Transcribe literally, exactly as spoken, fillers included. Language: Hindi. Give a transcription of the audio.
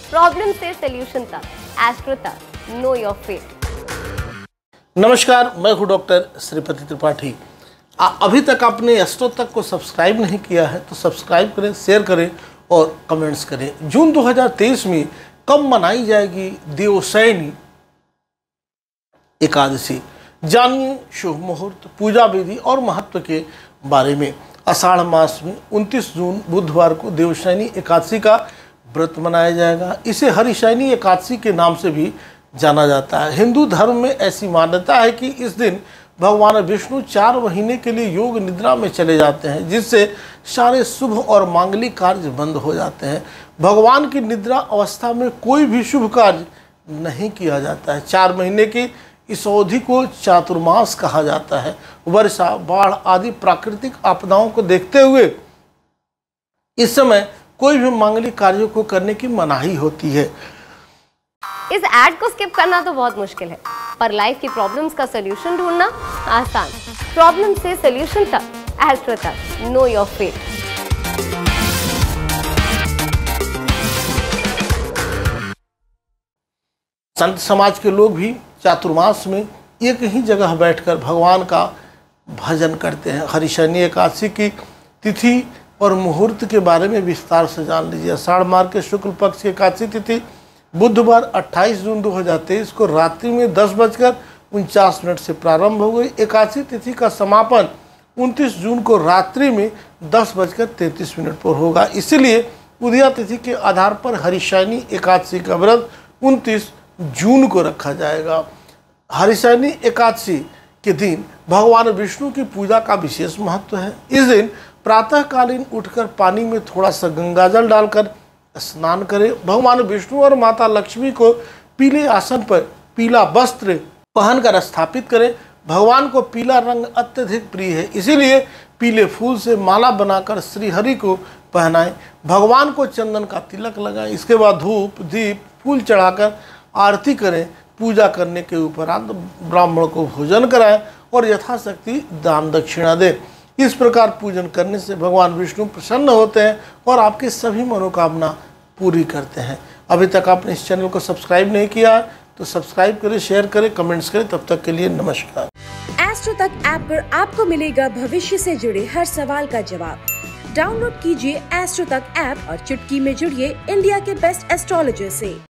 प्रॉब्लम से सॉल्यूशन तक, एस्ट्रो तक, नो योर फेट। नमस्कार, मैं हूं डॉक्टर श्रीपति त्रिपाठी। अभी तक आपने एस्ट्रो तक को सब्सक्राइब नहीं किया है तो सब्सक्राइब करें, शेयर करें और कमेंट्स करें। जून दो हज़ार तेईस में कब मनाई जाएगी देवशयनी एकादशी, जानिए शुभ मुहूर्त, पूजा विधि और महत्व के बारे में। आषाढ़ मास में उनतीस जून बुधवार को देवशयनी एकादशी का व्रत मनाया जाएगा। इसे हरिशयनी एकादशी के नाम से भी जाना जाता है। हिंदू धर्म में ऐसी मान्यता है कि इस दिन भगवान विष्णु चार महीने के लिए योग निद्रा में चले जाते हैं, जिससे सारे शुभ और मांगलिक कार्य बंद हो जाते हैं। भगवान की निद्रा अवस्था में कोई भी शुभ कार्य नहीं किया जाता है। चार महीने की इस अवधि को चातुर्मास कहा जाता है। वर्षा, बाढ़ आदि प्राकृतिक आपदाओं को देखते हुए इस समय कोई भी मांगलिक कार्यों को करने की मनाही होती है। इस ऐड को स्किप करना तो बहुत मुश्किल है, पर लाइफ की प्रॉब्लम्स का सॉल्यूशन ढूंढना आसान। प्रॉब्लम से सॉल्यूशन तक, एस्ट्रो तक, नो योर फेट। संत समाज के लोग भी चातुर्मास में एक ही जगह बैठकर भगवान का भजन करते हैं। हरिशयनी एकादशी की तिथि और मुहूर्त के बारे में विस्तार से जान लीजिए। आषाढ़ मास के शुक्ल पक्ष की एकादशी तिथि बुधवार अट्ठाईस जून दो हज़ार तेईस को रात्रि में दस बजकर उनचास मिनट से प्रारंभ हो गई। एकादशी तिथि का समापन उनतीस जून को रात्रि में दस बजकर तैंतीस मिनट पर होगा। इसीलिए उदया तिथि के आधार पर हरिशयनी एकादशी का व्रत उनतीस जून को रखा जाएगा। हरिशयनी एकादशी के दिन भगवान विष्णु की पूजा का विशेष महत्व है। इस दिन प्रातःकालीन उठकर पानी में थोड़ा सा गंगाजल डालकर स्नान करें। भगवान विष्णु और माता लक्ष्मी को पीले आसन पर पीला वस्त्र पहनकर स्थापित करें। भगवान को पीला रंग अत्यधिक प्रिय है, इसीलिए पीले फूल से माला बनाकर श्रीहरि को पहनाएं। भगवान को चंदन का तिलक लगाएं। इसके बाद धूप, दीप, फूल चढ़ाकर आरती करें। पूजा करने के उपरांत ब्राह्मण को भोजन कराएं और यथाशक्ति दान दक्षिणा दें। इस प्रकार पूजन करने से भगवान विष्णु प्रसन्न होते हैं और आपकी सभी मनोकामना पूरी करते हैं। अभी तक आपने इस चैनल को सब्सक्राइब नहीं किया है तो सब्सक्राइब करें, शेयर करें, कमेंट्स करें। तब तक के लिए नमस्कार। एस्ट्रो तक ऐप पर आपको मिलेगा भविष्य से जुड़े हर सवाल का जवाब। डाउनलोड कीजिए एस्ट्रो तक ऐप और चुटकी में जुड़िए इंडिया के बेस्ट एस्ट्रोलॉजर से।